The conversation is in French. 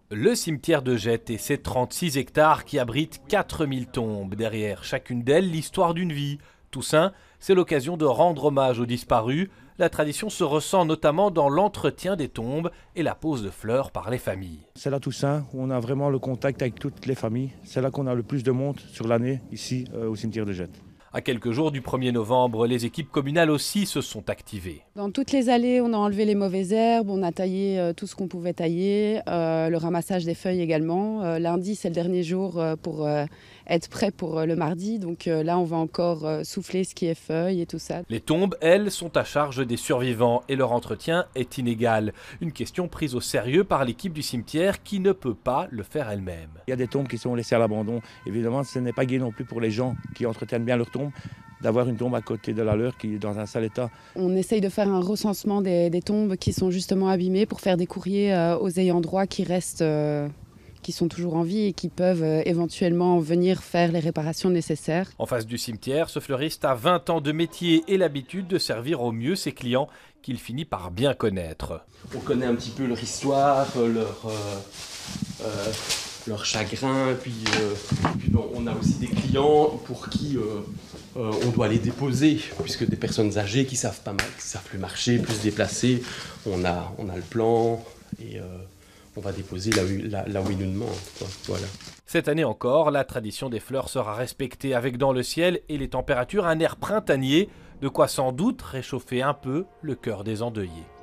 Le cimetière de Jette et ses 36 hectares qui abritent 4000 tombes. Derrière chacune d'elles, l'histoire d'une vie. Toussaint, c'est l'occasion de rendre hommage aux disparus. La tradition se ressent notamment dans l'entretien des tombes et la pose de fleurs par les familles. C'est la Toussaint où on a vraiment le contact avec toutes les familles. C'est là qu'on a le plus de monde sur l'année, ici au cimetière de Jette. À quelques jours du 1er novembre, les équipes communales aussi se sont activées. Dans toutes les allées, on a enlevé les mauvaises herbes, on a taillé tout ce qu'on pouvait tailler, le ramassage des feuilles également. Lundi, c'est le dernier jour pour être prêt pour le mardi. Donc là, on va encore souffler ce qui est feuilles et tout ça. Les tombes, elles, sont à charge des survivants et leur entretien est inégal. Une question prise au sérieux par l'équipe du cimetière qui ne peut pas le faire elle-même. Il y a des tombes qui sont laissées à l'abandon. Évidemment, ce n'est pas gai non plus pour les gens qui entretiennent bien leurs tombes d'avoir une tombe à côté de la leur qui est dans un sale état. On essaye de faire un recensement des tombes qui sont justement abîmées pour faire des courriers aux ayants droit qui restent, qui sont toujours en vie et qui peuvent éventuellement venir faire les réparations nécessaires. En face du cimetière, ce fleuriste a 20 ans de métier et l'habitude de servir au mieux ses clients qu'il finit par bien connaître. On connaît un petit peu leur histoire, leur chagrin, puis on a aussi des clients pour qui on doit les déposer, puisque des personnes âgées qui savent plus marcher, plus se déplacer, on a le plan et on va déposer là où ils nous demandent. Voilà. Cette année encore, la tradition des fleurs sera respectée avec dans le ciel et les températures un air printanier, de quoi sans doute réchauffer un peu le cœur des endeuillés.